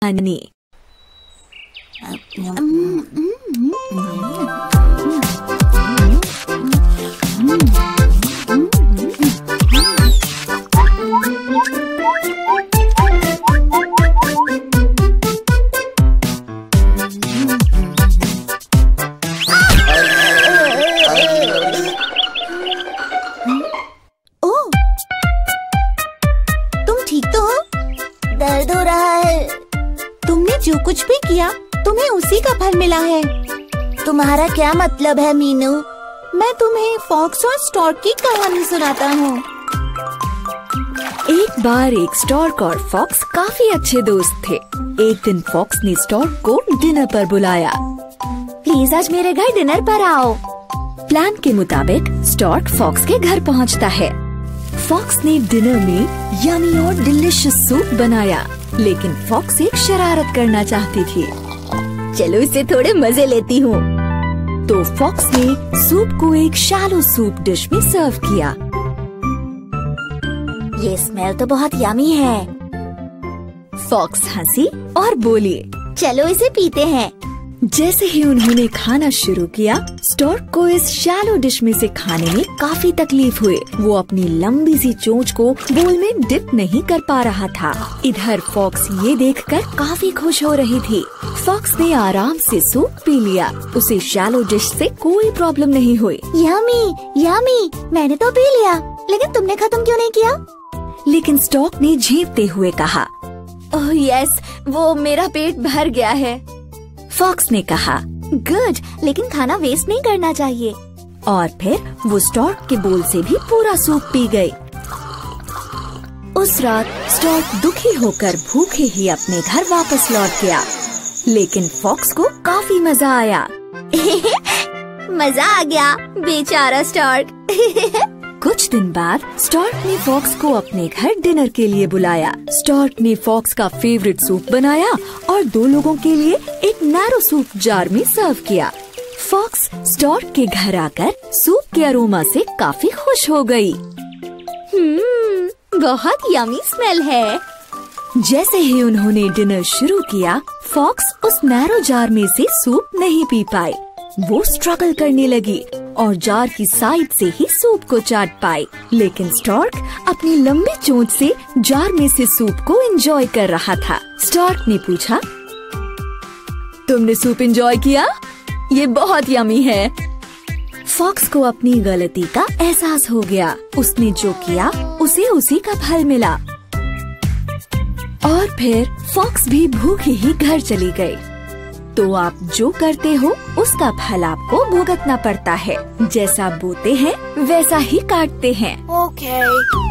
कहानी। दर्द हो रहा है। तुमने जो कुछ भी किया तुम्हें उसी का फल मिला है। तुम्हारा क्या मतलब है मीनू? मैं तुम्हें फॉक्स और स्टॉर्क की कहानी सुनाता हूँ। एक बार एक स्टॉर्क और फॉक्स काफी अच्छे दोस्त थे। एक दिन फॉक्स ने स्टॉर्क को डिनर पर बुलाया। प्लीज आज मेरे घर डिनर पर आओ। प्लान के मुताबिक स्टॉर्क फॉक्स के घर पहुँचता है। फॉक्स ने डिनर में यमी और डिलिशियस सूप बनाया, लेकिन फॉक्स एक शरारत करना चाहती थी। चलो इसे थोड़े मजे लेती हूँ। तो फॉक्स ने सूप को एक शैलो सूप डिश में सर्व किया। ये स्मेल तो बहुत यमी है। फॉक्स हंसी और बोली, चलो इसे पीते हैं। जैसे ही उन्होंने खाना शुरू किया, स्टॉर्क को इस शैलो डिश में से खाने में काफी तकलीफ हुई। वो अपनी लंबी सी चोंच को बोल में डिप नहीं कर पा रहा था। इधर फॉक्स ये देखकर काफी खुश हो रही थी। फॉक्स ने आराम से सूप पी लिया। उसे शैलो डिश से कोई प्रॉब्लम नहीं हुई। यमी यमी, मैंने तो पी लिया, लेकिन तुमने खत्म क्यों नहीं किया? लेकिन स्टॉर्क ने झेपते हुए कहा, ओह यस, वो मेरा पेट भर गया है। फॉक्स ने कहा, गुड, लेकिन खाना वेस्ट नहीं करना चाहिए। और फिर वो स्टॉर्क के बोल से भी पूरा सूप पी गई। उस रात स्टॉर्क दुखी होकर भूखे ही अपने घर वापस लौट गया, लेकिन फॉक्स को काफी मजा आया। मजा आ गया, बेचारा स्टॉर्क। कुछ दिन बाद स्टॉर्क ने फॉक्स को अपने घर डिनर के लिए बुलाया। स्टॉर्क ने फॉक्स का फेवरेट सूप बनाया और 2 लोगों के लिए एक नैरो सूप जार में सर्व किया। फॉक्स स्टॉर्क के घर आकर सूप के अरोमा से काफी खुश हो गई। बहुत यमी स्मेल है। जैसे ही उन्होंने डिनर शुरू किया, फॉक्स उस नैरो जार में से सूप नहीं पी पाई। वो स्ट्रगल करने लगी और जार की साइड से ही सूप को चाट पाई, लेकिन स्टॉर्क अपनी लंबी चोंच से जार में से सूप को एंजॉय कर रहा था। स्टॉर्क ने पूछा, तुमने सूप एंजॉय किया? ये बहुत यमी है। फॉक्स को अपनी गलती का एहसास हो गया। उसने जो किया उसे उसी का फल मिला। और फिर फॉक्स भी भूखी ही घर चली गई। तो आप जो करते हो उसका फल आपको भुगतना पड़ता है। जैसा बोते हैं वैसा ही काटते हैं। ओके।